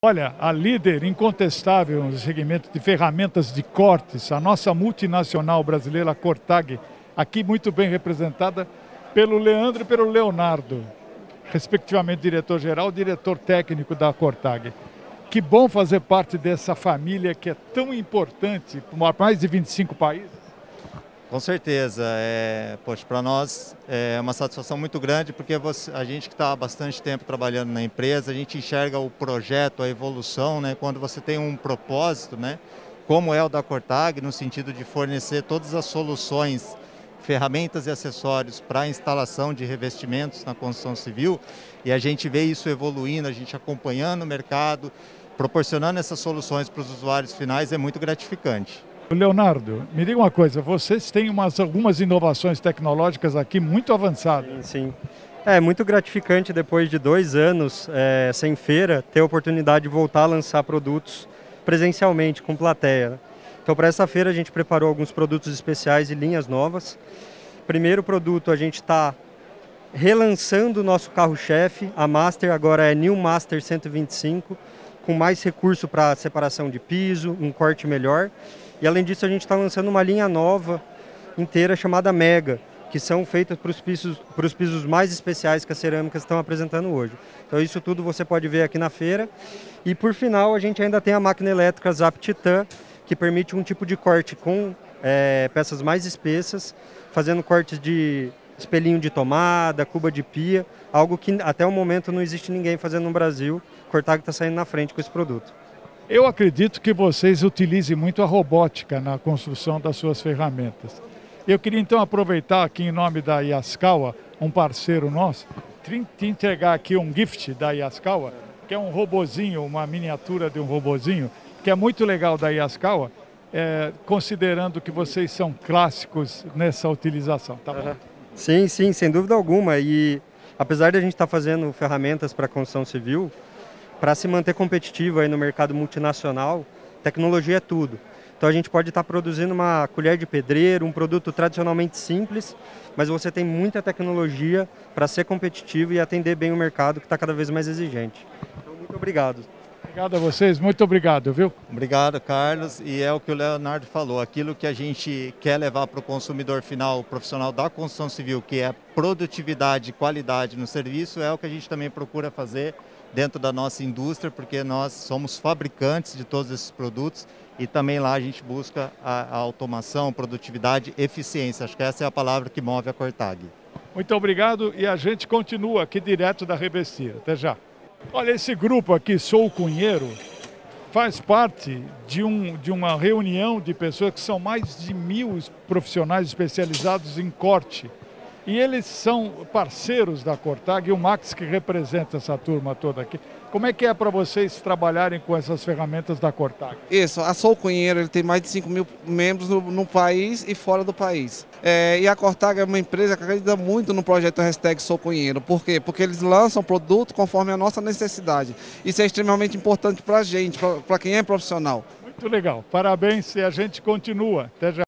Olha, a líder incontestável no segmento de ferramentas de cortes, a nossa multinacional brasileira, a Cortag, aqui muito bem representada pelo Leandro e pelo Leonardo, respectivamente diretor-geral e diretor técnico da Cortag. Que bom fazer parte dessa família que é tão importante para mais de 25 países. Com certeza, para nós é uma satisfação muito grande, porque a gente que está há bastante tempo trabalhando na empresa, a gente enxerga o projeto, a evolução, né? Quando você tem um propósito, né? Como é o da Cortag, no sentido de fornecer todas as soluções, ferramentas e acessórios para a instalação de revestimentos na construção civil, e a gente vê isso evoluindo, a gente acompanhando o mercado, proporcionando essas soluções para os usuários finais, é muito gratificante. Leonardo, me diga uma coisa, vocês têm algumas inovações tecnológicas aqui muito avançadas. Sim. É muito gratificante depois de 2 anos sem feira, ter a oportunidade de voltar a lançar produtos presencialmente, com plateia. Então para essa feira a gente preparou alguns produtos especiais e linhas novas. Primeiro produto, a gente está relançando o nosso carro-chefe, a Master, agora é New Master 125, com mais recurso para separação de piso, um corte melhor. E além disso a gente está lançando uma linha nova inteira chamada Mega, que são feitas para os pisos mais especiais que as cerâmicas estão apresentando hoje. Então isso tudo você pode ver aqui na feira. E por final a gente ainda tem a máquina elétrica Zap Titan, que permite um tipo de corte com peças mais espessas, fazendo cortes de espelhinho de tomada, cuba de pia, algo que até o momento não existe ninguém fazendo no Brasil. A Cortag está saindo na frente com esse produto. Eu acredito que vocês utilizem muito a robótica na construção das suas ferramentas. Eu queria então aproveitar aqui em nome da Yaskawa, um parceiro nosso, te entregar aqui um gift da Yaskawa, que é um robozinho, uma miniatura de um robozinho, que é muito legal da Yaskawa, considerando que vocês são clássicos nessa utilização, tá bom? Sim, sem dúvida alguma. E apesar de a gente estar fazendo ferramentas para a construção civil, para se manter competitivo aí no mercado multinacional, tecnologia é tudo. Então a gente pode estar produzindo uma colher de pedreiro, um produto tradicionalmente simples, mas você tem muita tecnologia para ser competitivo e atender bem o mercado que está cada vez mais exigente. Então muito obrigado. Obrigado a vocês, muito obrigado, viu? Obrigado, Carlos. E é o que o Leonardo falou, aquilo que a gente quer levar para o consumidor final, o profissional da construção civil, que é produtividade e qualidade no serviço, é o que a gente também procura fazer dentro da nossa indústria, porque nós somos fabricantes de todos esses produtos e também lá a gente busca a automação, produtividade, eficiência. Acho que essa é a palavra que move a Cortag. Muito obrigado e a gente continua aqui direto da Revestir. Até já. Olha, esse grupo aqui, Sou Cunheiro, faz parte de uma reunião de pessoas que são mais de 1000 profissionais especializados em corte. E eles são parceiros da Cortag e o Max que representa essa turma toda aqui. Como é que é para vocês trabalharem com essas ferramentas da Cortag? Isso, a Sou Cunheiro ele tem mais de 5.000 membros no país e fora do país. E a Cortag é uma empresa que acredita muito no projeto Sou Cunheiro. Por quê? Porque eles lançam produto conforme a nossa necessidade. Isso é extremamente importante para a gente, para quem é profissional. Muito legal, parabéns e a gente continua. Até já.